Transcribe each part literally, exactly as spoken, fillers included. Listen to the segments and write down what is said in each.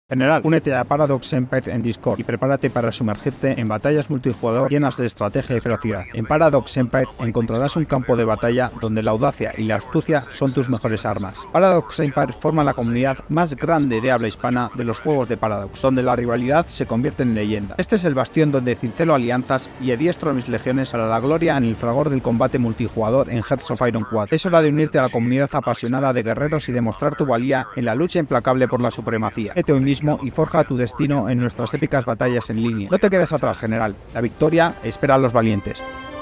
General, únete a Paradox Empire en Discord y prepárate para sumergirte en batallas multijugador llenas de estrategia y ferocidad. En Paradox Empire encontrarás un campo de batalla donde la audacia y la astucia son tus mejores armas. Paradox Empire forma la comunidad más grande de habla hispana de los juegos de Paradox, donde la rivalidad se convierte en leyenda. Este es el bastión donde cincelo alianzas y adiestro a mis legiones para la gloria en el fragor del combate multijugador en Hearts of Iron cuatro. Es hora de unirte a la comunidad apasionada de guerreros y demostrar tu valía en la lucha implacable por la supremacía. Vete hoy mismo y forja tu destino en nuestras épicas batallas en línea. No te quedes atrás, general. La victoria espera a los valientes.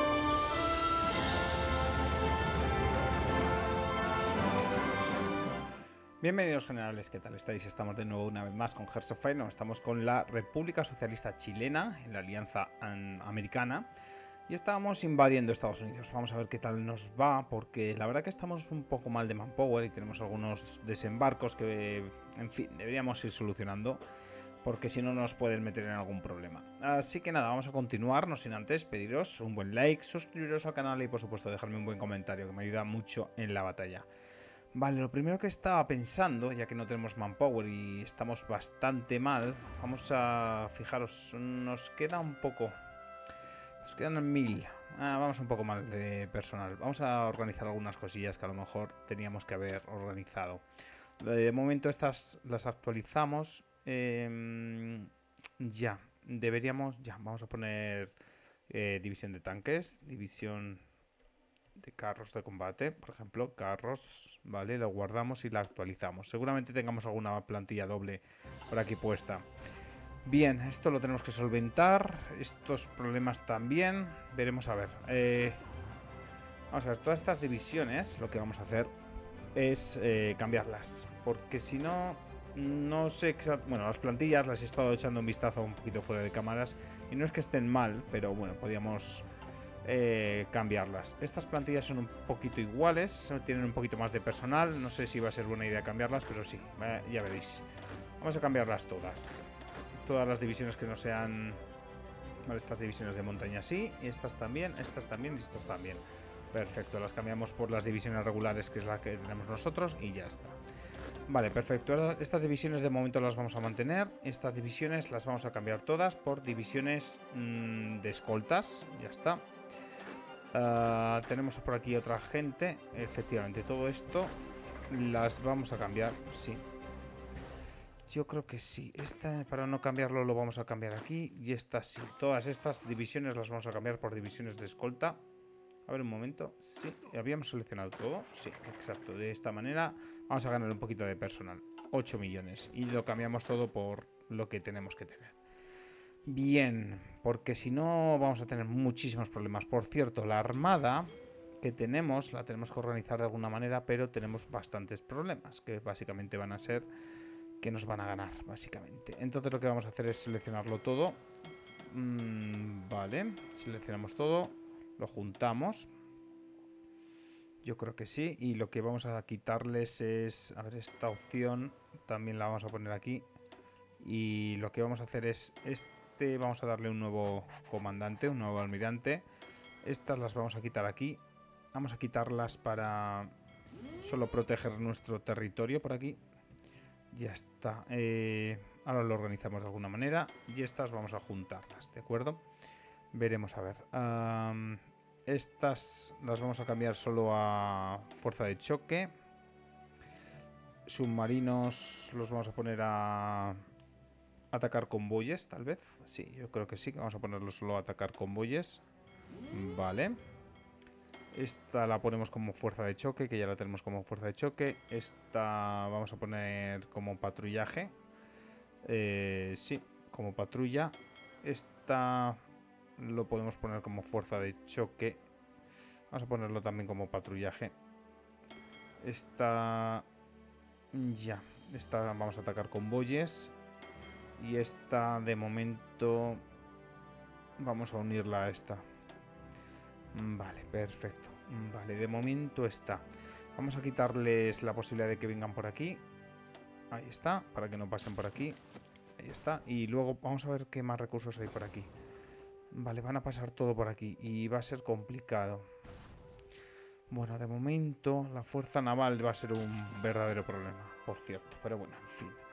Bienvenidos, generales, ¿qué tal estáis? Estamos de nuevo una vez más con Hearts of Iron. Estamos con la República Socialista Chilena en la Alianza Americana y estábamos invadiendo Estados Unidos. Vamos a ver qué tal nos va, porque la verdad que estamos un poco mal de manpower y tenemos algunos desembarcos que, en fin, deberíamos ir solucionando, porque si no nos pueden meter en algún problema. Así que nada, vamos a continuar, no sin antes pediros un buen like, suscribiros al canal y por supuesto dejarme un buen comentario, que me ayuda mucho en la batalla. Vale, lo primero que estaba pensando, ya que no tenemos manpower y estamos bastante mal, vamos a fijaros, nos queda un poco... Nos quedan mil. Ah, vamos un poco mal de personal. Vamos a organizar algunas cosillas que a lo mejor teníamos que haber organizado. De momento estas las actualizamos. Eh, ya, deberíamos... Ya, vamos a poner eh, división de tanques, división de carros de combate, por ejemplo, carros, ¿vale? Lo guardamos y la actualizamos. Seguramente tengamos alguna plantilla doble por aquí puesta. Bien, esto lo tenemos que solventar. Estos problemas también. Veremos a ver. Eh, vamos a ver, todas estas divisiones, lo que vamos a hacer es eh, cambiarlas. Porque si no, no sé exactamente... Bueno, las plantillas las he estado echando un vistazo un poquito fuera de cámaras. Y no es que estén mal, pero bueno, podríamos eh, cambiarlas. Estas plantillas son un poquito iguales, tienen un poquito más de personal. No sé si va a ser buena idea cambiarlas, pero sí, eh, ya veréis. Vamos a cambiarlas todas. Todas las divisiones que no sean... Vale, estas divisiones de montaña sí, y estas también, estas también y estas también. Perfecto, las cambiamos por las divisiones regulares, que es la que tenemos nosotros, y ya está. Vale, perfecto. Estas divisiones de momento las vamos a mantener. Estas divisiones las vamos a cambiar todas por divisiones mmm, de escoltas. Ya está. Uh, tenemos por aquí otra gente. Efectivamente, todo esto las vamos a cambiar, sí. Yo creo que sí. Esta, para no cambiarlo, lo vamos a cambiar aquí. Y esta sí. Todas estas divisiones las vamos a cambiar por divisiones de escolta. A ver un momento. Sí. ¿Habíamos seleccionado todo? Sí, exacto. De esta manera vamos a ganar un poquito de personal. ocho millones. Y lo cambiamos todo por lo que tenemos que tener. Bien. Porque si no vamos a tener muchísimos problemas. Por cierto, la armada que tenemos la tenemos que organizar de alguna manera, pero tenemos bastantes problemas. Que básicamente van a ser... que nos van a ganar, básicamente. Entonces lo que vamos a hacer es seleccionarlo todo. Mm, vale, seleccionamos todo, lo juntamos. Yo creo que sí. Y lo que vamos a quitarles es... A ver, esta opción también la vamos a poner aquí. Y lo que vamos a hacer es... Este vamos a darle un nuevo comandante, un nuevo almirante. Estas las vamos a quitar aquí. Vamos a quitarlas para solo proteger nuestro territorio por aquí. Ya está. Eh, ahora lo organizamos de alguna manera. Y estas vamos a juntarlas, ¿de acuerdo? Veremos a ver. Um, estas las vamos a cambiar solo a fuerza de choque. Submarinos los vamos a poner a atacar convoyes, tal vez. Sí, yo creo que sí. Vamos a ponerlo solo a atacar convoyes. Vale. Esta la ponemos como fuerza de choque, que ya la tenemos como fuerza de choque. Esta vamos a poner como patrullaje. Eh, sí, como patrulla. Esta lo podemos poner como fuerza de choque. Vamos a ponerlo también como patrullaje. Esta... Ya. Esta vamos a atacar convoyes. Y esta de momento... Vamos a unirla a esta. Vale, perfecto. Vale, de momento está. Vamos a quitarles la posibilidad de que vengan por aquí. Ahí está, para que no pasen por aquí. Ahí está. Y luego vamos a ver qué más recursos hay por aquí. Vale, van a pasar todo por aquí y va a ser complicado. Bueno, de momento la fuerza naval va a ser un verdadero problema, por cierto. Pero bueno, en fin.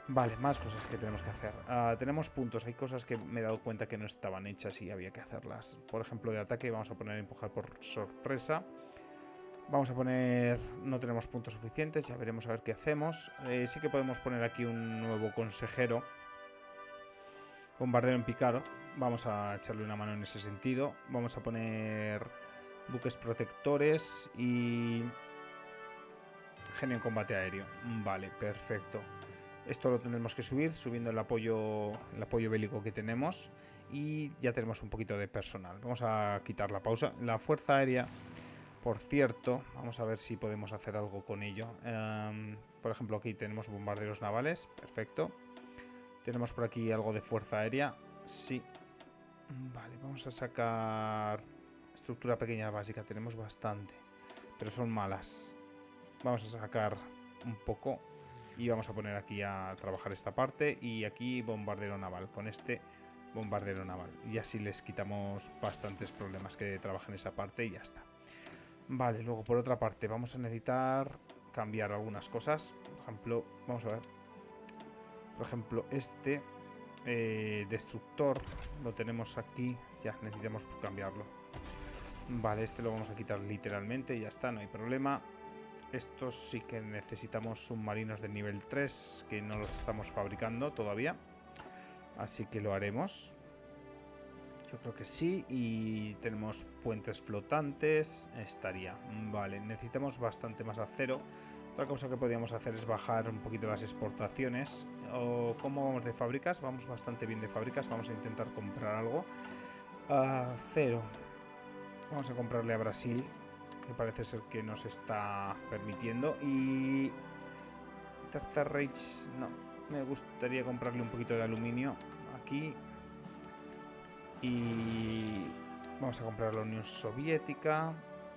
Vale, más cosas que tenemos que hacer. Uh, tenemos puntos, hay cosas que me he dado cuenta que no estaban hechas y había que hacerlas. Por ejemplo, de ataque vamos a poner empujar por sorpresa. Vamos a poner... no tenemos puntos suficientes, ya veremos a ver qué hacemos. Eh, sí que podemos poner aquí un nuevo consejero. Bombardero en picaro. Vamos a echarle una mano en ese sentido. Vamos a poner buques protectores y... genio en combate aéreo. Vale, perfecto. Esto lo tendremos que subir, subiendo el apoyo, el apoyo bélico que tenemos. Y ya tenemos un poquito de personal. Vamos a quitar la pausa. La fuerza aérea, por cierto, vamos a ver si podemos hacer algo con ello. Um, por ejemplo, aquí tenemos bombarderos navales. Perfecto. Tenemos por aquí algo de fuerza aérea. Sí. Vale, vamos a sacar estructura pequeña básica. Tenemos bastante, pero son malas. Vamos a sacar un poco y vamos a poner aquí a trabajar esta parte. Y aquí bombardero naval, con este bombardero naval. Y así les quitamos bastantes problemas que trabajen esa parte y ya está. Vale, luego por otra parte vamos a necesitar cambiar algunas cosas. Por ejemplo, vamos a ver. Por ejemplo, este eh, destructor lo tenemos aquí. Ya, necesitamos cambiarlo. Vale, este lo vamos a quitar literalmente y ya está, no hay problema. Estos sí que necesitamos submarinos de nivel tres, que no los estamos fabricando todavía. Así que lo haremos. Yo creo que sí. Y tenemos puentes flotantes. Estaría. Vale, necesitamos bastante más acero. Otra cosa que podríamos hacer es bajar un poquito las exportaciones. O ¿cómo vamos de fábricas? Vamos bastante bien de fábricas. Vamos a intentar comprar algo. Acero. Vamos a comprarle a Brasil, que parece ser que nos está permitiendo. Y Tercer Reich, no, me gustaría comprarle un poquito de aluminio aquí. Y vamos a comprar a la Unión Soviética.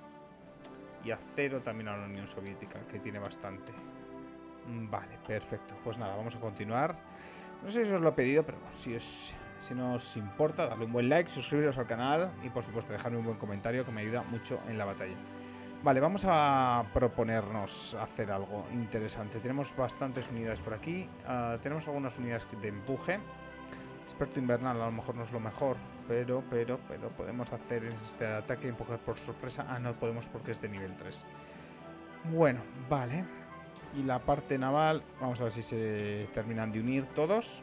Y acero también a la Unión Soviética, que tiene bastante. Vale, perfecto. Pues nada, vamos a continuar. No sé si os lo he pedido, pero si os... si no os importa, darle un buen like, suscribiros al canal y por supuesto dejarme un buen comentario que me ayuda mucho en la batalla. Vale, vamos a proponernos hacer algo interesante. Tenemos bastantes unidades por aquí. Uh, tenemos algunas unidades de empuje. Experto invernal a lo mejor no es lo mejor, pero, pero, pero podemos hacer este ataque, empujar por sorpresa. Ah, no podemos porque es de nivel tres. Bueno, vale. Y la parte naval, vamos a ver si se terminan de unir todos.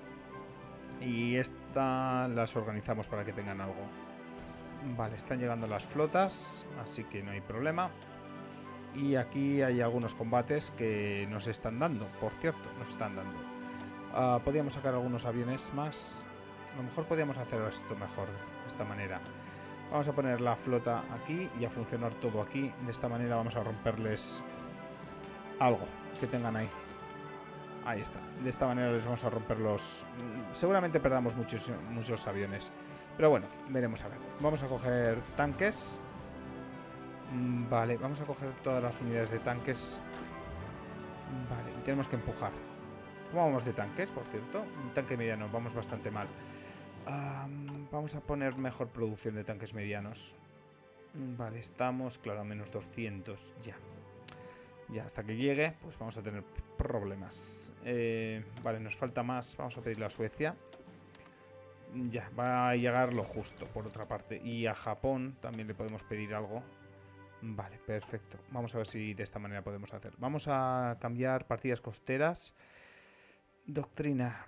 Y esta las organizamos para que tengan algo. Vale, están llegando las flotas, así que no hay problema. Y aquí hay algunos combates que nos están dando, por cierto, nos están dando. Uh, podríamos sacar algunos aviones más. A lo mejor podríamos hacer esto mejor, de esta manera. Vamos a poner la flota aquí y a funcionar todo aquí. De esta manera vamos a romperles algo que tengan ahí. Ahí está. De esta manera les vamos a romper los... Seguramente perdamos muchos, muchos aviones. Pero bueno, veremos a ver. Vamos a coger tanques. Vale, vamos a coger todas las unidades de tanques. Vale, y tenemos que empujar. ¿Cómo vamos de tanques, por cierto? Un tanque mediano, vamos bastante mal. Um, vamos a poner mejor producción de tanques medianos. Vale, estamos, claro, a menos doscientos. Ya. Ya, hasta que llegue, pues vamos a tener problemas. Eh, vale, nos falta más. Vamos a pedirle a Suecia. Ya, va a llegar lo justo, por otra parte. Y a Japón también le podemos pedir algo. Vale, perfecto. Vamos a ver si de esta manera podemos hacer. Vamos a cambiar partidas costeras. Doctrina.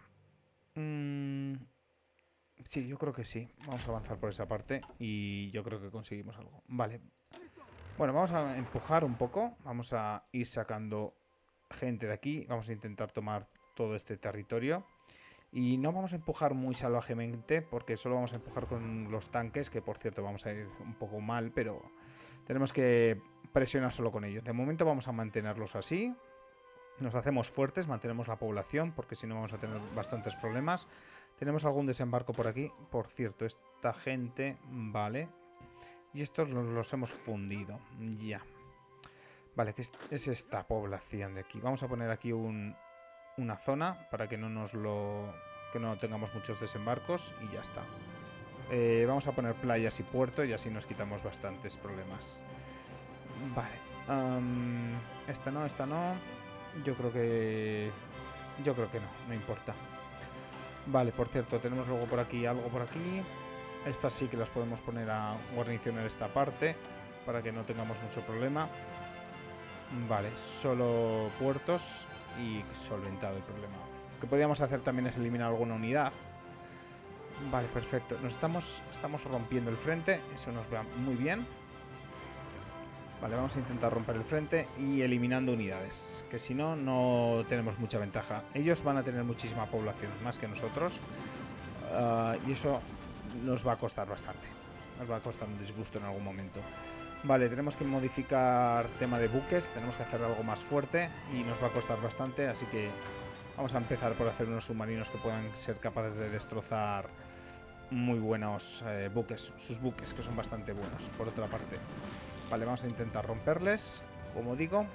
Mm, sí, yo creo que sí. Vamos a avanzar por esa parte y yo creo que conseguimos algo. Vale. Bueno, vamos a empujar un poco. Vamos a ir sacando gente de aquí. Vamos a intentar tomar todo este territorio. Y no vamos a empujar muy salvajemente porque solo vamos a empujar con los tanques, que por cierto vamos a ir un poco mal, pero tenemos que presionar solo con ellos. De momento vamos a mantenerlos así. Nos hacemos fuertes, mantenemos la población porque si no vamos a tener bastantes problemas. Tenemos algún desembarco por aquí. Por cierto, esta gente, vale. Y estos los, los hemos fundido. Ya. Vale, que es, es esta población de aquí. Vamos a poner aquí un, una zona para que no nos lo... que no tengamos muchos desembarcos y ya está. Eh, vamos a poner playas y puerto y así nos quitamos bastantes problemas. Vale. Um, esta no, esta no. Yo creo que Yo creo que no, no importa. Vale, por cierto, tenemos luego por aquí algo por aquí. Estas sí que las podemos poner a guarnicionar esta parte para que no tengamos mucho problema. Vale, solo puertos y solventado el problema. Lo que podríamos hacer también es eliminar alguna unidad. Vale, perfecto. Nos estamos, estamos rompiendo el frente. Eso nos va muy bien. Vale, vamos a intentar romper el frente y eliminando unidades. Que si no, no tenemos mucha ventaja. Ellos van a tener muchísima población, más que nosotros. Uh, y eso nos va a costar bastante. Nos va a costar un disgusto en algún momento. Vale, tenemos que modificar tema de buques. Tenemos que hacer algo más fuerte y nos va a costar bastante. Así que vamos a empezar por hacer unos submarinos que puedan ser capaces de destrozar muy buenos eh, buques. Sus buques, que son bastante buenos, por otra parte. Vale, vamos a intentar romperles, como digo.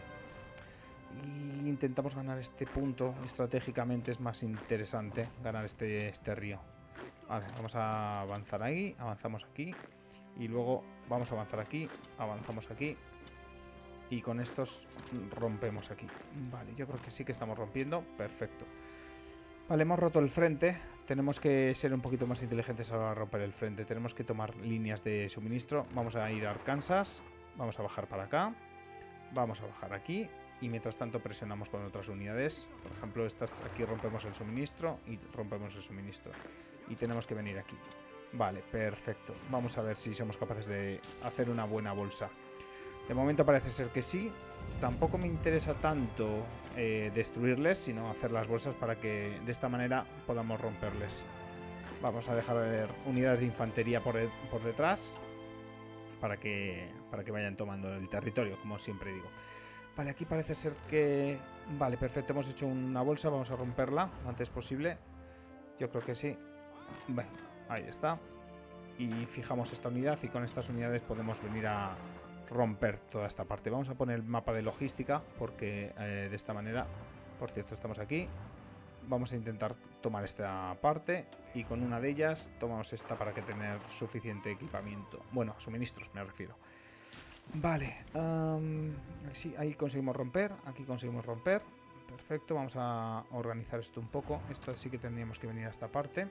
Y intentamos ganar este punto. Estratégicamente es más interesante ganar este, este río. Vale, vamos a avanzar ahí. Avanzamos aquí. Y luego vamos a avanzar aquí. Avanzamos aquí. Y con estos rompemos aquí. Vale, yo creo que sí que estamos rompiendo. Perfecto. Vale, hemos roto el frente. Tenemos que ser un poquito más inteligentes a la hora de romper el frente. Tenemos que tomar líneas de suministro. Vamos a ir a Arkansas. Vamos a bajar para acá. Vamos a bajar aquí. Y mientras tanto presionamos con otras unidades. Por ejemplo, estas aquí rompemos el suministro y rompemos el suministro. Y tenemos que venir aquí. Vale, perfecto. Vamos a ver si somos capaces de hacer una buena bolsa. De momento parece ser que sí. Tampoco me interesa tanto eh, destruirles, sino hacer las bolsas para que de esta manera podamos romperles. Vamos a dejar unidades de infantería por, el, por detrás para que, para que vayan tomando el territorio, como siempre digo. Vale, aquí parece ser que... Vale, perfecto, hemos hecho una bolsa, vamos a romperla lo antes posible. Yo creo que sí. Venga, ahí está. Y fijamos esta unidad y con estas unidades podemos venir a romper toda esta parte. Vamos a poner el mapa de logística porque eh, de esta manera, por cierto, estamos aquí. Vamos a intentar tomar esta parte y con una de ellas tomamos esta para que tener suficiente equipamiento. Bueno, suministros me refiero. Vale, um, sí, ahí conseguimos romper, aquí conseguimos romper. Perfecto, vamos a organizar esto un poco. Esta sí que tendríamos que venir a esta parte.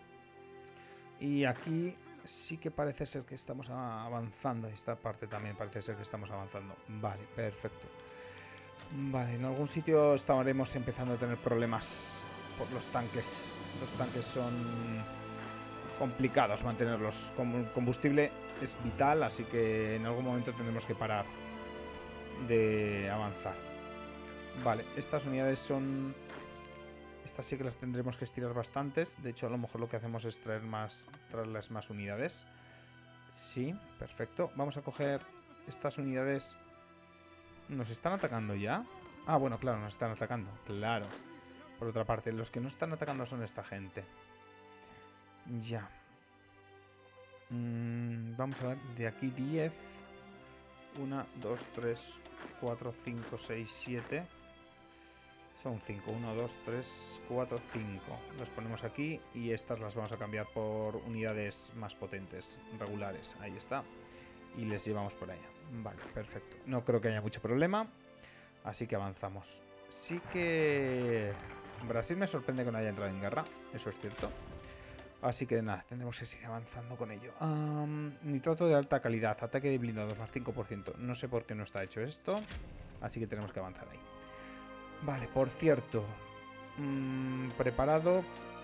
Y aquí sí que parece ser que estamos avanzando. Esta parte también parece ser que estamos avanzando. Vale, perfecto. Vale, en algún sitio estaremos empezando a tener problemas por los tanques. Los tanques son complicados mantenerlos. Como combustible es vital, así que en algún momento tendremos que parar de avanzar. Vale, estas unidades son... Estas sí que las tendremos que estirar bastantes. De hecho, a lo mejor lo que hacemos es traer más, traerles más unidades. Sí, perfecto. Vamos a coger estas unidades. ¿Nos están atacando ya? Ah, bueno, claro, nos están atacando. Claro. Por otra parte, los que no están atacando son esta gente. Ya. Mm, vamos a ver, de aquí diez. uno, dos, tres, cuatro, cinco, seis, siete. Son cinco. uno, dos, tres, cuatro, cinco. Las ponemos aquí y estas las vamos a cambiar por unidades más potentes, regulares. Ahí está. Y les llevamos por allá. Vale, perfecto. No creo que haya mucho problema. Así que avanzamos. Sí que... Brasil me sorprende que no haya entrado en guerra. Eso es cierto. Así que nada, tendremos que seguir avanzando con ello. Um, nitrato de alta calidad. Ataque de blindados más cinco por ciento. No sé por qué no está hecho esto. Así que tenemos que avanzar ahí. Vale, por cierto. Mmm, preparado.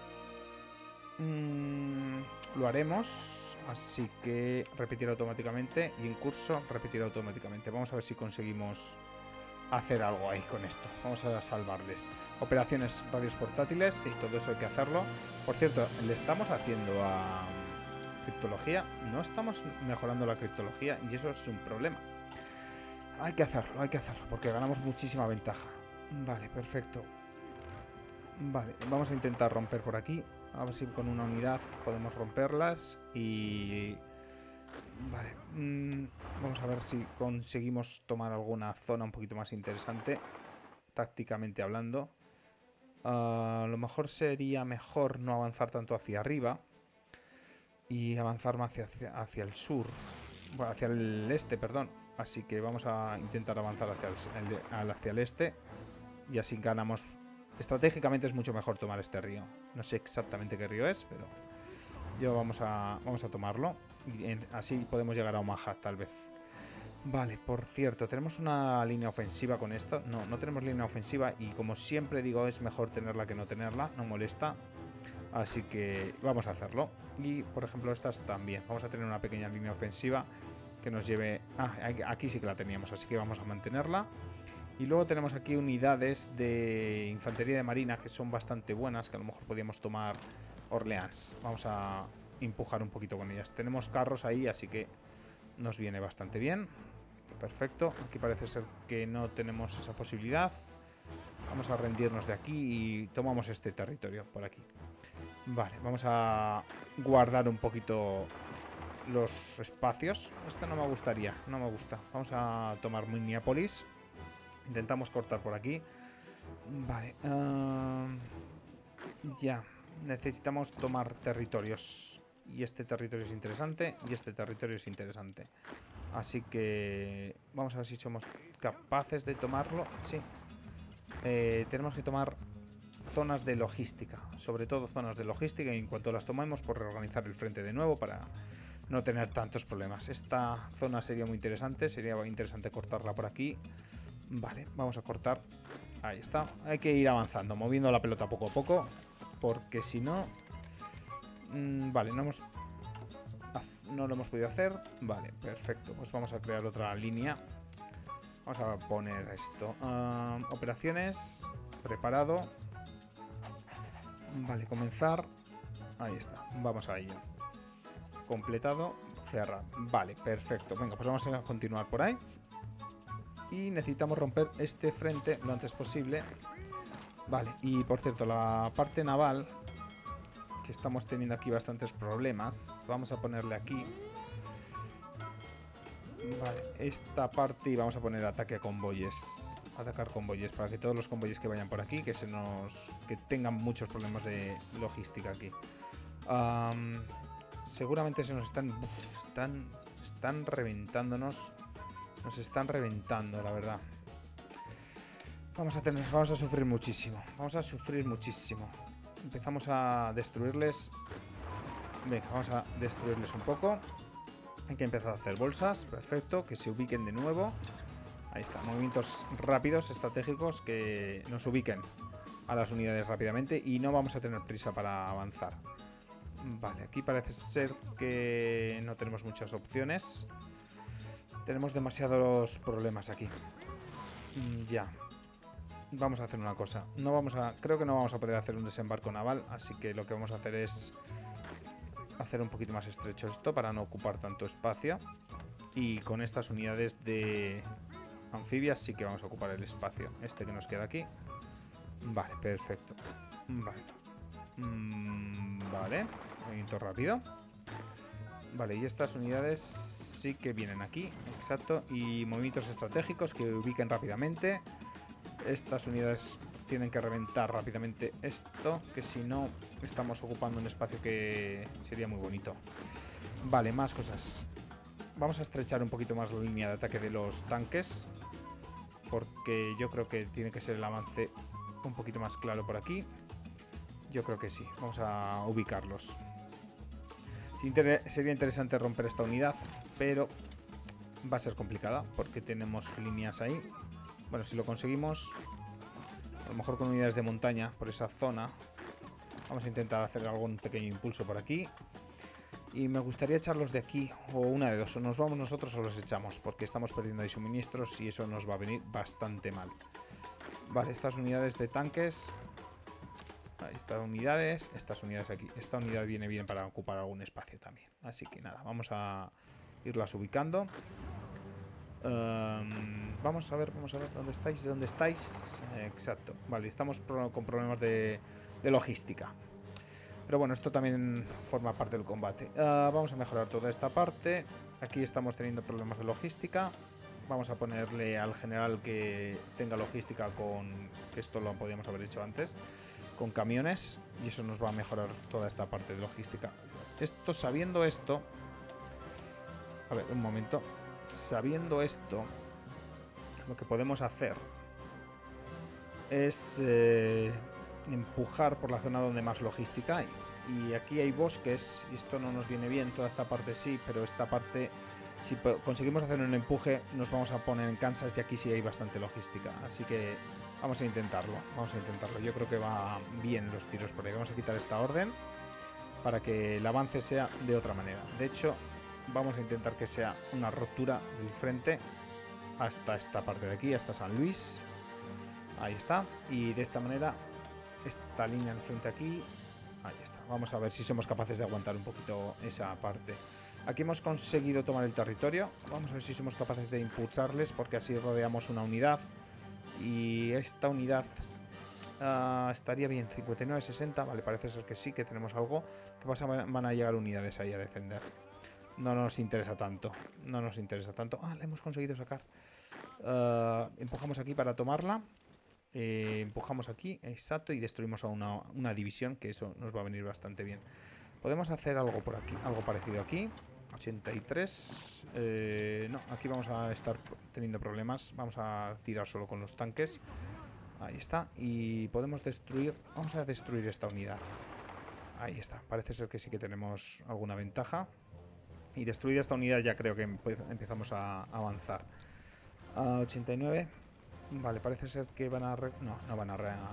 Mmm, lo haremos. Así que repetir automáticamente. Y en curso repetir automáticamente. Vamos a ver si conseguimos hacer algo ahí con esto. Vamos a salvarles. Operaciones radios portátiles. Sí, todo eso hay que hacerlo. Por cierto, le estamos haciendo a criptología. No estamos mejorando la criptología. Y eso es un problema. Hay que hacerlo, hay que hacerlo. Porque ganamos muchísima ventaja. Vale, perfecto. Vale, vamos a intentar romper por aquí. A ver si con una unidad podemos romperlas. Y... Vale, mm, vamos a ver si conseguimos tomar alguna zona un poquito más interesante, tácticamente hablando. Uh, a lo mejor sería mejor no avanzar tanto hacia arriba y avanzar más hacia, hacia el sur, bueno, hacia el este, perdón. Así que vamos a intentar avanzar hacia el, hacia el este y así ganamos estratégicamente es mucho mejor tomar este río. No sé exactamente qué río es, pero yo vamos a, vamos a tomarlo. Y en, así podemos llegar a Omaha, tal vez. Vale, por cierto, ¿tenemos una línea ofensiva con esto? No, no tenemos línea ofensiva y como siempre digo, es mejor tenerla que no tenerla, no molesta. Así que vamos a hacerlo. Y, por ejemplo, estas también. Vamos a tener una pequeña línea ofensiva que nos lleve... Ah, aquí sí que la teníamos, así que vamos a mantenerla. Y luego tenemos aquí unidades de infantería de marina que son bastante buenas, que a lo mejor podríamos tomar Orleans. Vamos a empujar un poquito con ellas. Tenemos carros ahí, así que nos viene bastante bien. Perfecto. Aquí parece ser que no tenemos esa posibilidad. Vamos a rendirnos de aquí y tomamos este territorio por aquí. Vale, vamos a guardar un poquito los espacios. Este no me gustaría, no me gusta. Vamos a tomar Minneapolis. Intentamos cortar por aquí. Vale. Uh, ya. Necesitamos tomar territorios. Y este territorio es interesante. Y este territorio es interesante. Así que vamos a ver si somos capaces de tomarlo. Sí. Eh, tenemos que tomar zonas de logística. Sobre todo zonas de logística. Y en cuanto las tomemos, por reorganizar el frente de nuevo para no tener tantos problemas. Esta zona sería muy interesante. Sería interesante cortarla por aquí. Vale, vamos a cortar. Ahí está. Hay que ir avanzando, moviendo la pelota poco a poco. Porque si no... Mmm, vale, no hemos... No lo hemos podido hacer. Vale, perfecto. Pues vamos a crear otra línea. Vamos a poner esto. Uh, operaciones. Preparado. Vale, comenzar. Ahí está. Vamos a ello. Completado. Cerrar. Vale, perfecto. Venga, pues vamos a continuar por ahí. Y necesitamos romper este frente lo antes posible. Vale, y por cierto, la parte naval, que estamos teniendo aquí bastantes problemas. Vamos a ponerle aquí. Vale, esta parte y vamos a poner ataque a convoyes. Atacar convoyes, para que todos los convoyes que vayan por aquí, que se nos. Que tengan muchos problemas de logística aquí. Um, seguramente se nos están. Uf, están. Están reventándonos. Nos están reventando, la verdad. Vamos a tener, vamos a sufrir muchísimo. Vamos a sufrir muchísimo. Empezamos a destruirles. Venga, vamos a destruirles un poco. Hay que empezar a hacer bolsas. Perfecto, que se ubiquen de nuevo. Ahí está, movimientos rápidos, estratégicos, que nos ubiquen a las unidades rápidamente. Y no vamos a tener prisa para avanzar. Vale, aquí parece ser que no tenemos muchas opciones. Tenemos demasiados problemas aquí. Mm, ya. Vamos a hacer una cosa. No vamos a. Creo que no vamos a poder hacer un desembarco naval. Así que lo que vamos a hacer es hacer un poquito más estrecho esto para no ocupar tanto espacio. Y con estas unidades de anfibias sí que vamos a ocupar el espacio. Este que nos queda aquí. Vale, perfecto. Vale. Mm, vale. Movimiento rápido. Vale, y estas unidades sí que vienen aquí. Exacto. Y movimientos estratégicos que ubiquen rápidamente. Estas unidades tienen que reventar rápidamente esto, que si no estamos ocupando un espacio que sería muy bonito. Vale, más cosas. Vamos a estrechar un poquito más la línea de ataque de los tanques, porque yo creo que tiene que ser el avance un poquito más claro por aquí. Yo creo que sí. Vamos a ubicarlos. Sería interesante romper esta unidad, pero va a ser complicada porque tenemos líneas ahí. Bueno, si lo conseguimos, a lo mejor con unidades de montaña por esa zona. Vamos a intentar hacer algún pequeño impulso por aquí. Y me gustaría echarlos de aquí, o una de dos, o nos vamos nosotros o los echamos, porque estamos perdiendo ahí suministros y eso nos va a venir bastante mal. Vale, estas unidades de tanques. Ahí estas unidades, estas unidades aquí. Esta unidad viene bien para ocupar algún espacio también. Así que nada, vamos a irlas ubicando. Um, vamos a ver, vamos a ver dónde estáis, de dónde estáis. Eh, exacto. Vale, estamos pro con problemas de, de logística. Pero bueno, esto también forma parte del combate. Uh, vamos a mejorar toda esta parte. Aquí estamos teniendo problemas de logística. Vamos a ponerle al general que tenga logística con... Esto lo podíamos haber hecho antes. Con camiones. Y eso nos va a mejorar toda esta parte de logística. Esto, sabiendo esto... A ver, un momento. Sabiendo esto, lo que podemos hacer es... Eh, empujar por la zona donde más logística hay. Y aquí hay bosques, y esto no nos viene bien, toda esta parte sí, pero esta parte, si conseguimos hacer un empuje, nos vamos a poner en Kansas y aquí sí hay bastante logística. Así que vamos a intentarlo, vamos a intentarlo. Yo creo que va bien los tiros por ahí. Vamos a quitar esta orden para que el avance sea de otra manera. De hecho, vamos a intentar que sea una rotura del frente hasta esta parte de aquí, hasta San Luis. Ahí está. Y de esta manera, esta línea al frente aquí. Ahí está. Vamos a ver si somos capaces de aguantar un poquito esa parte. Aquí hemos conseguido tomar el territorio. Vamos a ver si somos capaces de impulsarles, porque así rodeamos una unidad. Y esta unidad uh, estaría bien. cincuenta y nueve sesenta. Vale, parece ser que sí, que tenemos algo. ¿Qué pasa? Van a llegar unidades ahí a defender. No nos interesa tanto. No nos interesa tanto. Ah, la hemos conseguido sacar. Uh, empujamos aquí para tomarla. Eh, empujamos aquí, exacto, y destruimos a una, una división, que eso nos va a venir bastante bien. Podemos hacer algo por aquí, algo parecido aquí. ochenta y tres. Eh, no, aquí vamos a estar teniendo problemas. Vamos a tirar solo con los tanques. Ahí está. Y podemos destruir. Vamos a destruir esta unidad. Ahí está. Parece ser que sí que tenemos alguna ventaja. Y destruida esta unidad ya creo que empezamos a avanzar. A ochenta y nueve. Vale, parece ser que van a... Re... No, no van a... Re...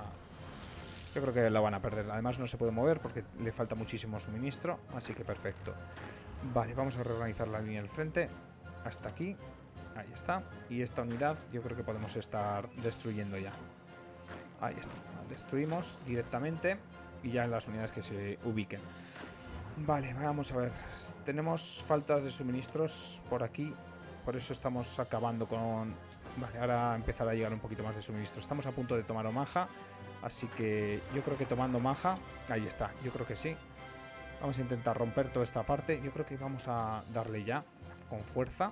Yo creo que la van a perder. Además no se puede mover porque le falta muchísimo suministro. Así que perfecto. Vale, vamos a reorganizar la línea del frente. Hasta aquí. Ahí está. Y esta unidad yo creo que podemos estar destruyendo ya. Ahí está. Destruimos directamente. Y ya en las unidades que se ubiquen. Vale, vamos a ver. Tenemos faltas de suministros por aquí. Por eso estamos acabando con... Vale, ahora empezará a llegar un poquito más de suministro. Estamos a punto de tomar Omaha, así que yo creo que tomando Omaha, ahí está, yo creo que sí. Vamos a intentar romper toda esta parte. Yo creo que vamos a darle ya con fuerza.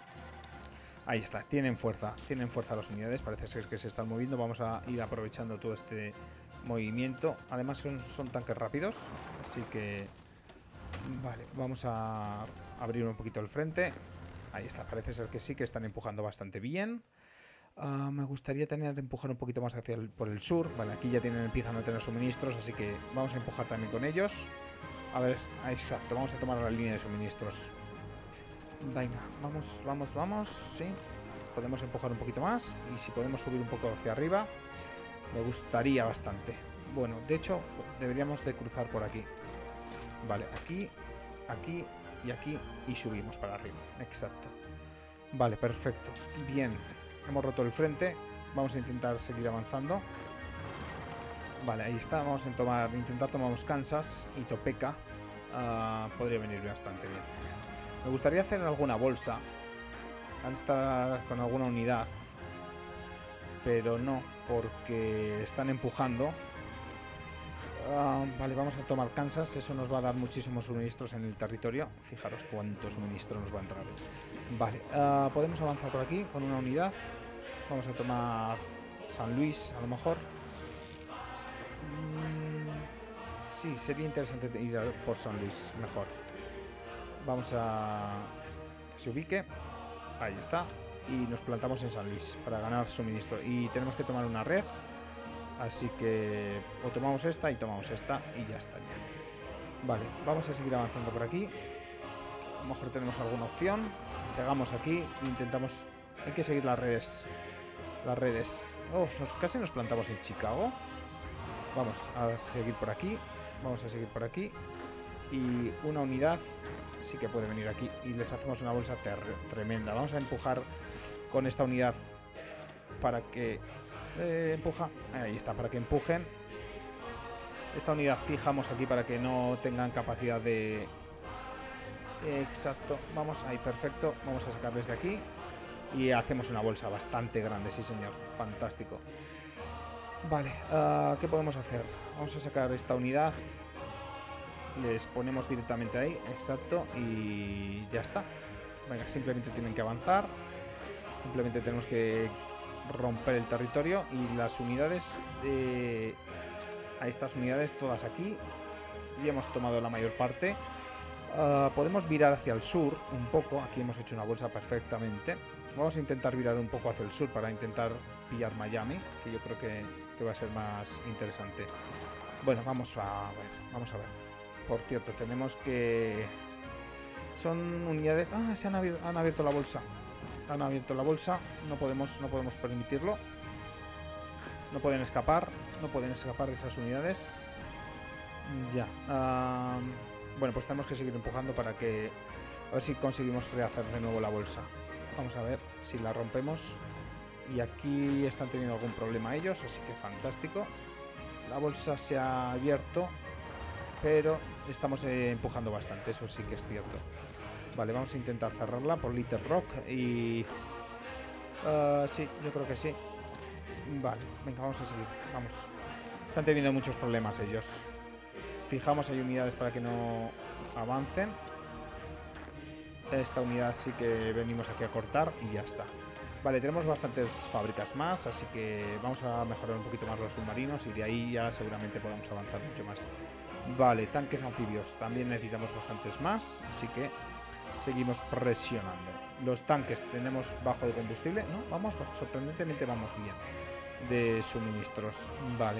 Ahí está, tienen fuerza, tienen fuerza las unidades, parece ser que se están moviendo. Vamos a ir aprovechando todo este movimiento. Además son, son tanques rápidos, así que... Vale, vamos a abrir un poquito el frente. Ahí está, parece ser que sí, que están empujando bastante bien. Uh, me gustaría tener empujar un poquito más hacia el, por el sur. Vale, aquí ya tienen, empiezan a tener suministros, así que vamos a empujar también con ellos. A ver, exacto, vamos a tomar la línea de suministros. Venga, vamos, vamos, vamos. Sí, podemos empujar un poquito más. Y si podemos subir un poco hacia arriba, me gustaría bastante. Bueno, de hecho, deberíamos de cruzar por aquí. Vale, aquí, aquí y aquí, y subimos para arriba. Exacto. Vale, perfecto. Bien, hemos roto el frente. Vamos a intentar seguir avanzando. Vale, ahí está. Vamos a tomar, intentar tomamos Kansas y Topeka. Uh, podría venir bastante bien. Me gustaría hacer alguna bolsa. Estar con alguna unidad. Pero no, porque están empujando. Uh, vale, vamos a tomar Kansas. Eso nos va a dar muchísimos suministros en el territorio. Fijaros cuánto suministro nos va a entrar. Vale, uh, podemos avanzar por aquí con una unidad. Vamos a tomar San Luis, a lo mejor. Mm, sí, sería interesante ir a por San Luis, mejor. Vamos a... que se ubique. Ahí está. Y nos plantamos en San Luis para ganar suministro. Y tenemos que tomar una red. Así que o tomamos esta y tomamos esta y ya estaría. Vale, vamos a seguir avanzando por aquí. A lo mejor tenemos alguna opción. Pegamos aquí e intentamos... Hay que seguir las redes. Las redes... Oh, nos, casi nos plantamos en Chicago. Vamos a seguir por aquí. Vamos a seguir por aquí. Y una unidad sí que puede venir aquí. Y les hacemos una bolsa tremenda. Vamos a empujar con esta unidad para que... Eh, empuja, ahí está, para que empujen. Esta unidad fijamos aquí para que no tengan capacidad de... Exacto, vamos, ahí, perfecto. Vamos a sacar desde aquí y hacemos una bolsa bastante grande, sí señor, fantástico. Vale, uh, ¿qué podemos hacer? Vamos a sacar esta unidad. Les ponemos directamente ahí, exacto, y ya está. Venga, simplemente tienen que avanzar. Simplemente tenemos que romper el territorio y las unidades de... a estas unidades todas aquí. Ya hemos tomado la mayor parte. Uh, podemos virar hacia el sur un poco. Aquí hemos hecho una bolsa perfectamente. Vamos a intentar virar un poco hacia el sur para intentar pillar Miami, que yo creo que, que va a ser más interesante. Bueno, vamos a ver, vamos a ver. Por cierto, tenemos que... Son unidades... Ah, se han abierto, han abierto la bolsa. Han abierto la bolsa. No podemos, no podemos permitirlo. No pueden escapar. No pueden escapar esas unidades. Ya. Uh, bueno, pues tenemos que seguir empujando para que... A ver si conseguimos rehacer de nuevo la bolsa. Vamos a ver si la rompemos. Y aquí están teniendo algún problema ellos, así que fantástico. La bolsa se ha abierto, pero estamos eh, empujando bastante, eso sí que es cierto. Vale, vamos a intentar cerrarla por Little Rock y... Uh, sí, yo creo que sí. Vale, venga, vamos a seguir, vamos. Están teniendo muchos problemas ellos. Fijamos, hay unidades para que no avancen. Esta unidad sí que venimos aquí a cortar y ya está. Vale, tenemos bastantes fábricas más, así que vamos a mejorar un poquito más los submarinos y de ahí ya seguramente podamos avanzar mucho más. Vale, tanques anfibios, también necesitamos bastantes más, así que seguimos presionando. Los tanques tenemos bajo de combustible, ¿no? Vamos, sorprendentemente vamos bien de suministros. Vale.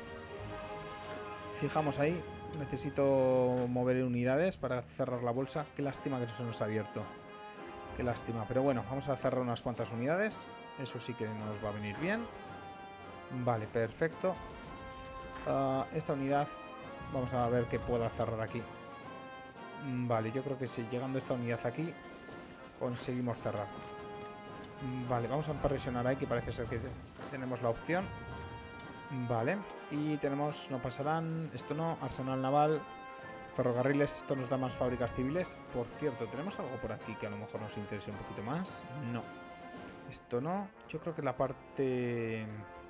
Fijamos ahí, necesito mover unidades para cerrar la bolsa. Qué lástima que no se nos ha abierto. Qué lástima, pero bueno, vamos a cerrar unas cuantas unidades. Eso sí que nos va a venir bien. Vale, perfecto. Uh, esta unidad, vamos a ver qué pueda cerrar aquí. Vale, yo creo que sí, llegando esta unidad aquí, conseguimos cerrar. Vale, vamos a presionar ahí, que parece ser que tenemos la opción. Vale, y tenemos, no pasarán, esto no, arsenal naval, ferrocarriles, esto nos da más fábricas civiles. Por cierto, ¿tenemos algo por aquí que a lo mejor nos interese un poquito más? No. Esto no. Yo creo que la parte...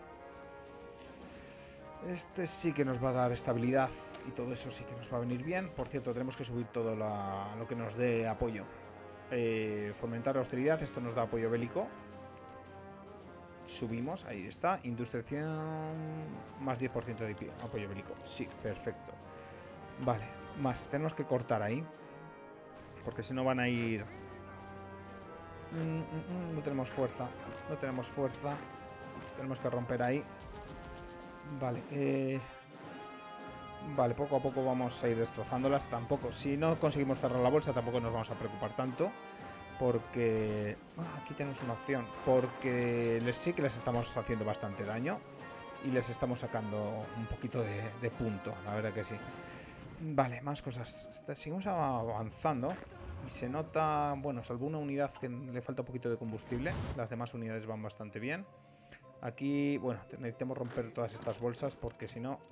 Este sí que nos va a dar estabilidad y todo eso sí que nos va a venir bien. Por cierto, tenemos que subir todo la... lo que nos dé apoyo. Eh, fomentar la austeridad, esto nos da apoyo bélico. Subimos, ahí está. Industrialización, más diez por ciento de apoyo bélico. Sí, perfecto. Vale, más, tenemos que cortar ahí. Porque si no van a ir... Mm, mm, mm, no tenemos fuerza. No tenemos fuerza. Tenemos que romper ahí. Vale, eh... Vale, poco a poco vamos a ir destrozándolas. Tampoco, si no conseguimos cerrar la bolsa, tampoco nos vamos a preocupar tanto. Porque... Ah, aquí tenemos una opción. Porque les, sí que les estamos haciendo bastante daño. Y les estamos sacando un poquito de, de punto, la verdad que sí. Vale, más cosas. Seguimos avanzando. Y se nota... Bueno, salvo una unidad que le falta un poquito de combustible. Las demás unidades van bastante bien. Aquí, bueno, necesitamos romper todas estas bolsas porque si no...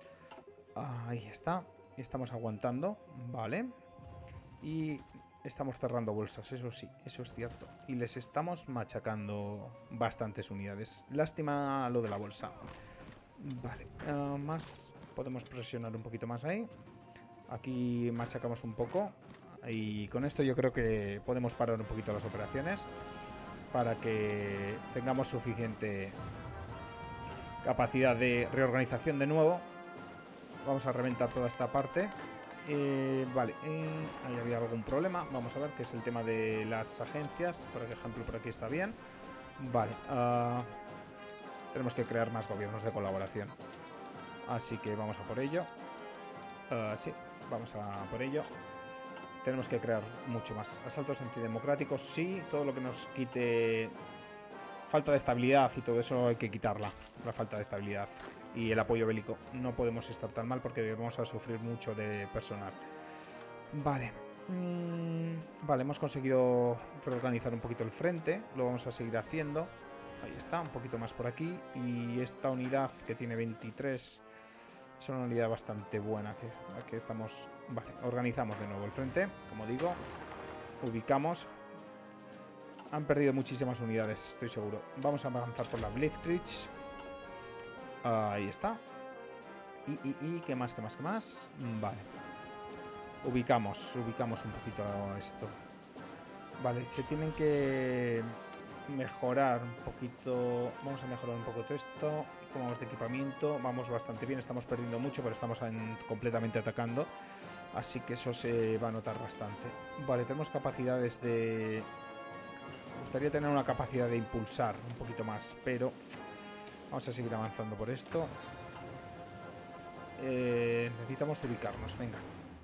Ahí está. Estamos aguantando. Vale. Y estamos cerrando bolsas, eso sí, eso es cierto. Y les estamos machacando bastantes unidades. Lástima lo de la bolsa. Vale. Uh, más... Podemos presionar un poquito más ahí. Aquí machacamos un poco. Y con esto yo creo que podemos parar un poquito las operaciones. Para que tengamos suficiente capacidad de reorganización de nuevo. Vamos a reventar toda esta parte. Eh, vale, eh, ahí había algún problema. Vamos a ver qué es el tema de las agencias. Por ejemplo, por aquí está bien. Vale, uh, tenemos que crear más gobiernos de colaboración. Así que vamos a por ello. Uh, sí, vamos a por ello. Tenemos que crear mucho más. Asaltos antidemocráticos, sí. Todo lo que nos quite falta de estabilidad y todo eso hay que quitarla. La falta de estabilidad y el apoyo bélico. No podemos estar tan mal porque vamos a sufrir mucho de personal. Vale. Mm, vale, hemos conseguido reorganizar un poquito el frente. Lo vamos a seguir haciendo. Ahí está, un poquito más por aquí. Y esta unidad que tiene veintitrés... Es una unidad bastante buena que, que estamos... Vale, organizamos de nuevo el frente, como digo. Ubicamos. Han perdido muchísimas unidades, estoy seguro. Vamos a avanzar por la Blitzkrieg. Ahí está. Y, y, y, ¿qué más, qué más, qué más? Vale. Ubicamos, ubicamos un poquito esto. Vale, se tienen que mejorar un poquito. Vamos a mejorar un poco todo esto. Como vamos de equipamiento, vamos bastante bien. Estamos perdiendo mucho, pero estamos en, completamente atacando. Así que eso se va a notar bastante. Vale, tenemos capacidades de Me gustaría tener una capacidad de impulsar un poquito más, pero vamos a seguir avanzando por esto. Eh, necesitamos ubicarnos, venga.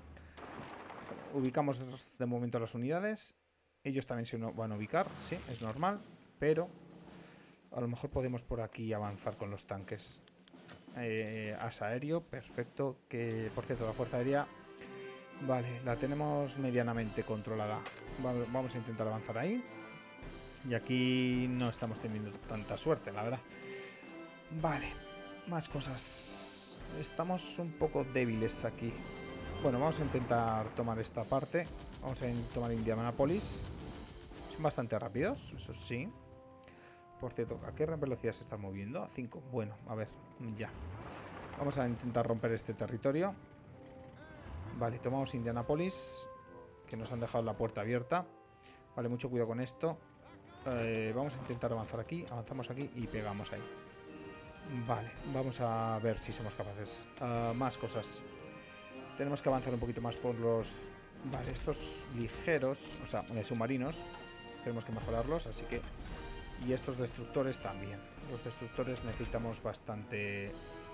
Ubicamos de momento las unidades. Ellos también se van a ubicar, sí, es normal, pero a lo mejor podemos por aquí avanzar con los tanques. Eh, asa aéreo, perfecto. Que por cierto, la fuerza aérea, vale, la tenemos medianamente controlada. Vamos a intentar avanzar ahí. Y aquí no estamos teniendo tanta suerte, la verdad. Vale, más cosas. Estamos un poco débiles aquí. Bueno, vamos a intentar tomar esta parte. Vamos a tomar Indianapolis. Son bastante rápidos, eso sí. Por cierto, ¿a qué velocidad se están moviendo? A cinco. Bueno, a ver, ya. Vamos a intentar romper este territorio. Vale, tomamos Indianapolis, que nos han dejado la puerta abierta. Vale, mucho cuidado con esto. Eh, vamos a intentar avanzar aquí. Avanzamos aquí y pegamos ahí. Vale, vamos a ver si somos capaces. Uh, más cosas. Tenemos que avanzar un poquito más por los... Vale, estos ligeros, o sea, eh, submarinos. Tenemos que mejorarlos, así que... Y estos destructores también. Los destructores necesitamos bastante...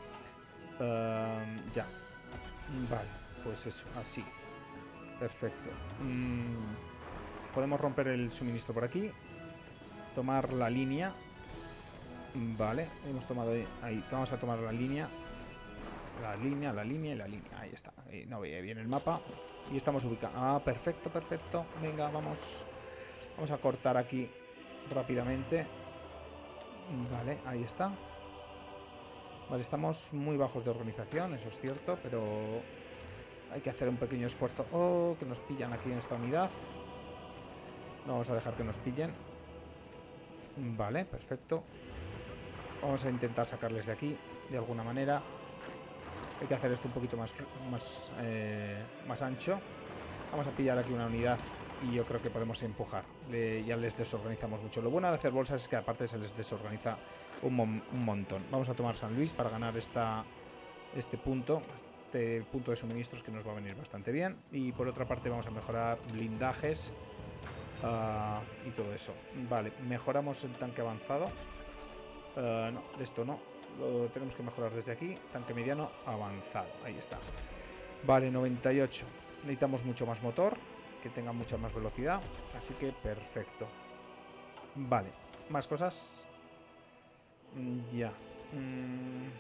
Uh, ya. Vale, pues eso, así. Perfecto. Mm, podemos romper el suministro por aquí. Tomar la línea. Vale, hemos tomado ahí. Vamos a tomar la línea. La línea, la línea y la línea. Ahí está. Ahí no veía bien el mapa. Y estamos ubicados. Ah, perfecto, perfecto. Venga, vamos. Vamos a cortar aquí rápidamente. Vale, ahí está. Vale, estamos muy bajos de organización, eso es cierto, pero hay que hacer un pequeño esfuerzo. Oh, que nos pillan aquí en esta unidad. No vamos a dejar que nos pillen. Vale, perfecto. Vamos a intentar sacarles de aquí de alguna manera. Hay que hacer esto un poquito más, más, eh, más ancho. Vamos a pillar aquí una unidad y yo creo que podemos empujar. Le, ya les desorganizamos mucho. Lo bueno de hacer bolsas es que aparte se les desorganiza un, mon un montón. Vamos a tomar San Luis para ganar esta, este punto. Este punto de suministros que nos va a venir bastante bien. Y por otra parte vamos a mejorar blindajes uh, y todo eso. Vale, mejoramos el tanque avanzado. Uh, no, de esto no. Lo tenemos que mejorar desde aquí. Tanque mediano avanzado. Ahí está. Vale, noventa y ocho. Necesitamos mucho más motor, que tenga mucha más velocidad. Así que perfecto. Vale, más cosas. Mm, ya. Mm,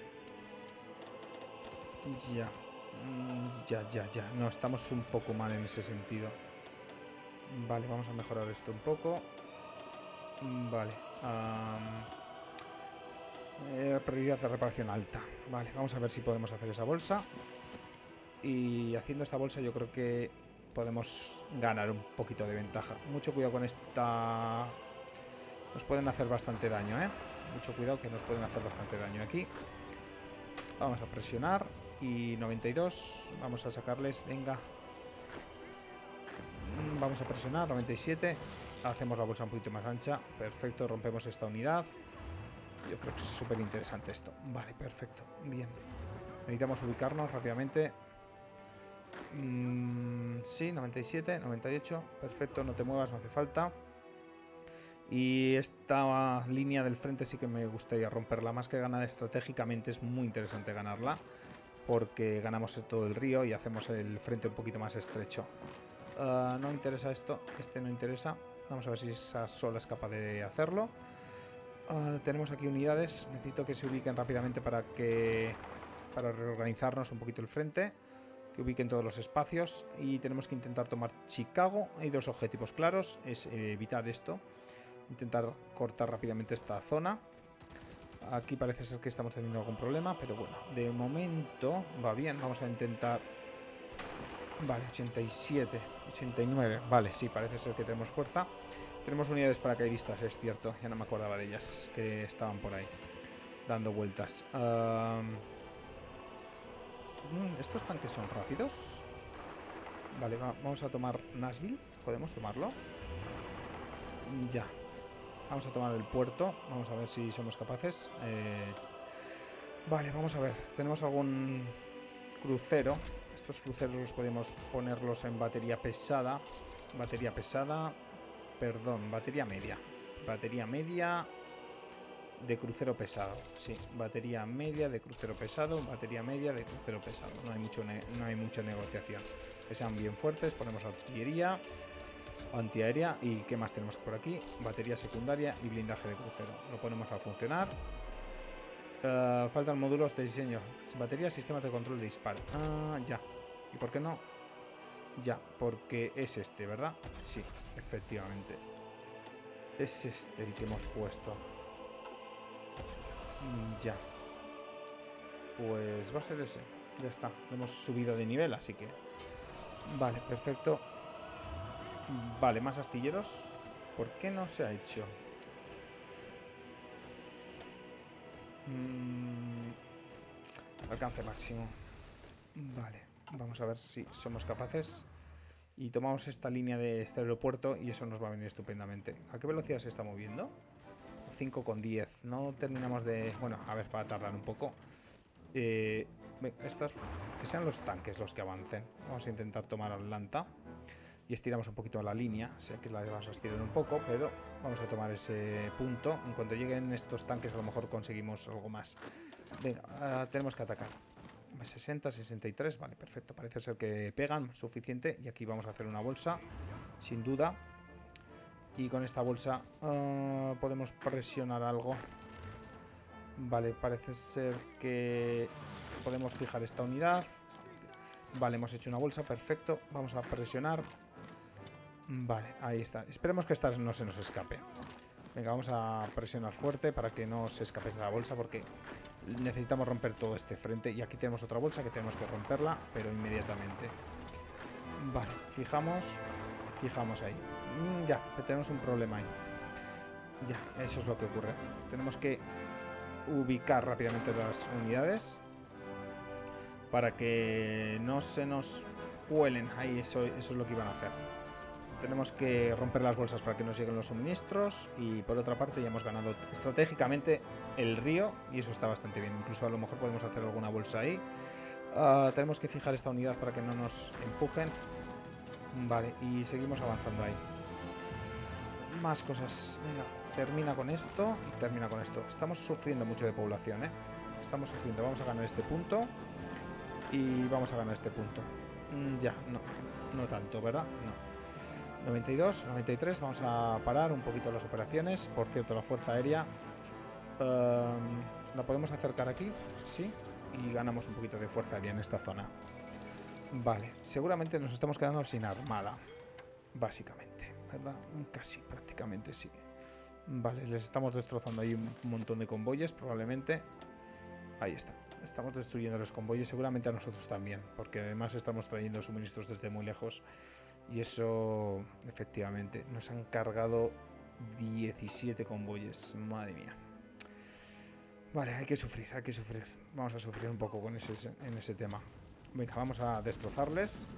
ya. Mm, ya, ya, ya. No, estamos un poco mal en ese sentido. Vale, vamos a mejorar esto un poco. Vale. Um, Eh, prioridad de reparación alta. Vale, vamos a ver si podemos hacer esa bolsa. Y haciendo esta bolsa yo creo que podemos ganar un poquito de ventaja. Mucho cuidado con esta... Nos pueden hacer bastante daño, ¿eh? Mucho cuidado que nos pueden hacer bastante daño aquí. Vamos a presionar. Y noventa y dos. Vamos a sacarles, venga. Vamos a presionar, noventa y siete. Hacemos la bolsa un poquito más ancha. Perfecto, rompemos esta unidad. Yo creo que es súper interesante esto. Vale, perfecto. Bien. Necesitamos ubicarnos rápidamente. Mm, sí, noventa y siete, noventa y ocho. Perfecto, no te muevas, no hace falta. Y esta línea del frente sí que me gustaría romperla. Más que ganar estratégicamente, es muy interesante ganarla. Porque ganamos todo el río y hacemos el frente un poquito más estrecho. Uh, no interesa esto. Este no interesa. Vamos a ver si esa sola es capaz de hacerlo. Uh, tenemos aquí unidades. Necesito que se ubiquen rápidamente para que para reorganizarnos un poquito el frente, que ubiquen todos los espacios. Y tenemos que intentar tomar Chicago. Hay dos objetivos claros. Es eh, evitar esto. Intentar cortar rápidamente esta zona. Aquí parece ser que estamos teniendo algún problema, pero bueno, de momento va bien. Vamos a intentar... Vale, ochenta y siete, ochenta y nueve. Vale, sí, parece ser que tenemos fuerza. Tenemos unidades paracaidistas, es cierto. Ya no me acordaba de ellas, que estaban por ahí dando vueltas. Um, ¿Estos tanques son rápidos? Vale, va, vamos a tomar Nashville. ¿Podemos tomarlo? Ya. Vamos a tomar el puerto. Vamos a ver si somos capaces. Eh, vale, vamos a ver. Tenemos algún crucero. Estos cruceros los podemos ponerlos en batería pesada. Batería pesada. Perdón, batería media. batería media de crucero pesado. Sí, batería media de crucero pesado, batería media de crucero pesado. No hay, mucho no hay mucha negociación. Que sean bien fuertes, ponemos artillería, antiaérea y ¿qué más tenemos por aquí? Batería secundaria y blindaje de crucero. Lo ponemos a funcionar. Uh, faltan módulos de diseño. Batería, sistemas de control de disparo. Ah, ya. ¿Y por qué no? Ya, porque es este, ¿verdad? Sí, efectivamente. Es este el que hemos puesto. Ya. Pues va a ser ese. Ya está. Lo hemos subido de nivel, así que... Vale, perfecto. Vale, más astilleros. ¿Por qué no se ha hecho? Mm, alcance máximo. Vale, vamos a ver si somos capaces. Y tomamos esta línea de este aeropuerto y eso nos va a venir estupendamente. ¿A qué velocidad se está moviendo? cinco con diez. No terminamos de... Bueno, a ver, para tardar un poco. Eh, estas, que sean los tanques los que avancen. Vamos a intentar tomar Atlanta. Y estiramos un poquito la línea. Sé que la vamos a estirar un poco, pero vamos a tomar ese punto. En cuanto lleguen estos tanques, a lo mejor conseguimos algo más. Venga, uh, tenemos que atacar. sesenta, sesenta y tres, vale, perfecto. Parece ser que pegan suficiente. Y aquí vamos a hacer una bolsa, sin duda. Y con esta bolsa uh, podemos presionar algo. Vale, parece ser que podemos fijar esta unidad. Vale, hemos hecho una bolsa, perfecto. Vamos a presionar. Vale, ahí está. Esperemos que esta no se nos escape. Venga, vamos a presionar fuerte para que no se escape de la bolsa, porque necesitamos romper todo este frente. Y aquí tenemos otra bolsa que tenemos que romperla, pero inmediatamente. Vale, fijamos. Fijamos ahí. Mm, ya, tenemos un problema ahí. Ya, eso es lo que ocurre. Tenemos que ubicar rápidamente las unidades para que no se nos cuelen. Ahí, eso, eso es lo que iban a hacer. Tenemos que romper las bolsas para que nos lleguen los suministros. Y por otra parte ya hemos ganado estratégicamente el río. Y eso está bastante bien. Incluso a lo mejor podemos hacer alguna bolsa ahí. Uh, tenemos que fijar esta unidad para que no nos empujen. Vale, y seguimos avanzando ahí. Más cosas. Venga, termina con esto y termina con esto. Estamos sufriendo mucho de población, ¿eh? Estamos sufriendo. Vamos a ganar este punto. Y vamos a ganar este punto. Mm, ya, no. No tanto, ¿verdad? No. noventa y dos, noventa y tres, vamos a parar un poquito las operaciones. Por cierto, la fuerza aérea um, la podemos acercar aquí, sí, y ganamos un poquito de fuerza aérea en esta zona. Vale, seguramente nos estamos quedando sin armada, básicamente, ¿verdad? Casi, prácticamente sí. Vale, les estamos destrozando ahí un montón de convoyes, probablemente. Ahí está, estamos destruyendo los convoyes, seguramente a nosotros también, porque además estamos trayendo suministros desde muy lejos. Y eso, efectivamente, nos han cargado diecisiete convoyes. Madre mía. Vale, hay que sufrir, hay que sufrir. Vamos a sufrir un poco con ese, en ese tema. Venga, vamos a destrozarles.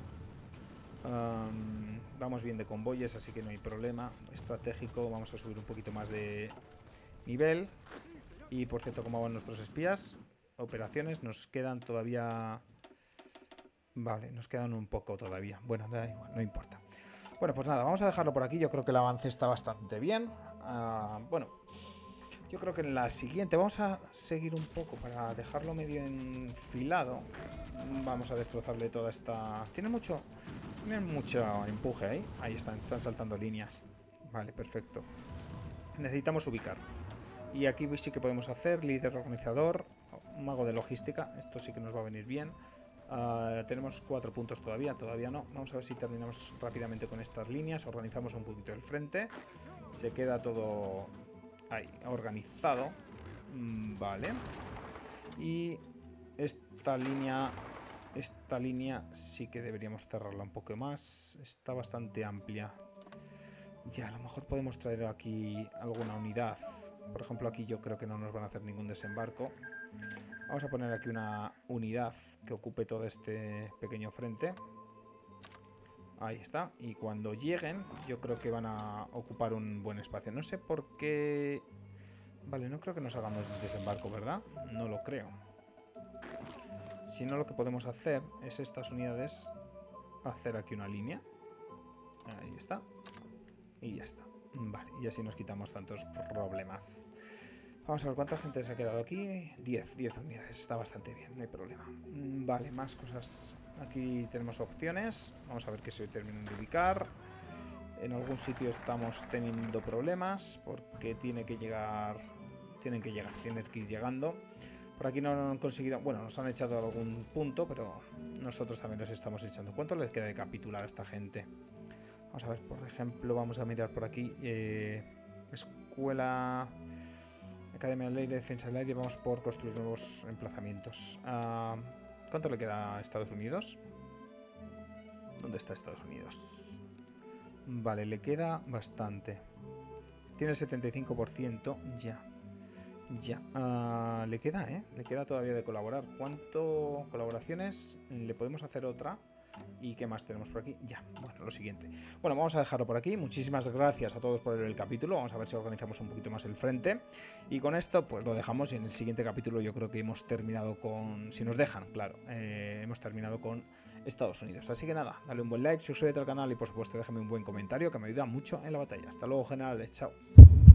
Um, vamos bien de convoyes, así que no hay problema. Estratégico, vamos a subir un poquito más de nivel. Y por cierto, ¿cómo van nuestros espías? Operaciones, nos quedan todavía... Vale, nos quedan un poco todavía. Bueno, da igual, no importa. Bueno, pues nada, vamos a dejarlo por aquí. Yo creo que el avance está bastante bien. Uh, bueno, yo creo que en la siguiente vamos a seguir un poco para dejarlo medio enfilado. Vamos a destrozarle toda esta... Tiene mucho... Tiene mucho empuje ahí. Ahí están, están saltando líneas. Vale, perfecto. Necesitamos ubicar. Y aquí sí que podemos hacer líder organizador, mago de logística. Esto sí que nos va a venir bien. Uh, tenemos cuatro puntos todavía, todavía no. Vamos a ver si terminamos rápidamente con estas líneas. Organizamos un poquito el frente. Se queda todo ahí, organizado. Mm, vale. Y esta línea, esta línea sí que deberíamos cerrarla un poco más. Está bastante amplia. Ya, a lo mejor podemos traer aquí alguna unidad. Por ejemplo, aquí yo creo que no nos van a hacer ningún desembarco. Vamos a poner aquí una unidad que ocupe todo este pequeño frente. Ahí está. Y cuando lleguen, yo creo que van a ocupar un buen espacio. No sé por qué... Vale, no creo que nos hagamos desembarco, ¿verdad? No lo creo. Si no, lo que podemos hacer es estas unidades hacer aquí una línea. Ahí está. Y ya está. Vale, y así nos quitamos tantos problemas. Vamos a ver cuánta gente se ha quedado aquí. diez, diez unidades, está bastante bien, no hay problema. Vale, más cosas. Aquí tenemos opciones. Vamos a ver que se terminan de ubicar. En algún sitio estamos teniendo problemas porque tiene que llegar. Tienen que llegar, tienen que ir llegando. Por aquí no han conseguido. Bueno, nos han echado algún punto, pero nosotros también les estamos echando. ¿Cuánto les queda de capitular a esta gente? Vamos a ver, por ejemplo, vamos a mirar por aquí. Eh, escuela. Academia del Aire, Defensa del Aire. Vamos por construir nuevos emplazamientos. Uh, ¿Cuánto le queda a Estados Unidos? ¿Dónde está Estados Unidos? Vale, le queda bastante. Tiene el setenta y cinco por ciento ya. Ya. Uh, le queda, ¿eh? Le queda todavía de colaborar. ¿Cuánto colaboraciones? ¿Le podemos hacer otra? ¿Y qué más tenemos por aquí? Ya, bueno, lo siguiente. Bueno, vamos a dejarlo por aquí. Muchísimas gracias a todos por ver el capítulo. Vamos a ver si organizamos un poquito más el frente. Y con esto, pues lo dejamos. Y en el siguiente capítulo yo creo que hemos terminado con... Si nos dejan, claro. Eh, hemos terminado con Estados Unidos. Así que nada, dale un buen like, suscríbete al canal y por supuesto déjame un buen comentario que me ayuda mucho en la batalla. Hasta luego, generales. Chao.